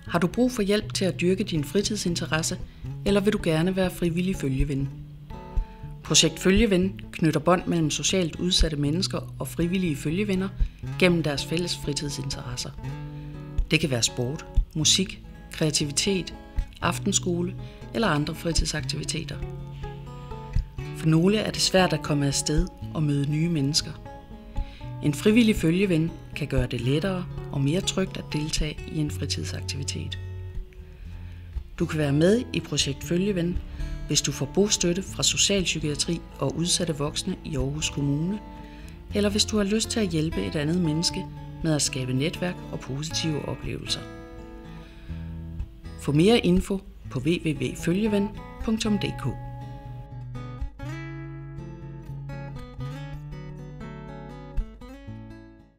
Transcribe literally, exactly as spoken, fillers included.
Har du brug for hjælp til at dyrke din fritidsinteresse, eller vil du gerne være frivillig følgeven? Projekt Følgeven knytter bånd mellem socialt udsatte mennesker og frivillige følgevenner gennem deres fælles fritidsinteresser. Det kan være sport, musik, kreativitet, aftenskole eller andre fritidsaktiviteter. For nogle er det svært at komme afsted og møde nye mennesker. En frivillig følgeven kan gøre det lettere og mere trygt at deltage i en fritidsaktivitet. Du kan være med i Projekt Følgeven, hvis du får bostøtte fra Socialpsykiatri og udsatte voksne i Aarhus Kommune, eller hvis du har lyst til at hjælpe et andet menneske med at skabe netværk og positive oplevelser. Få mere info på w w w punktum følgeven punktum d k.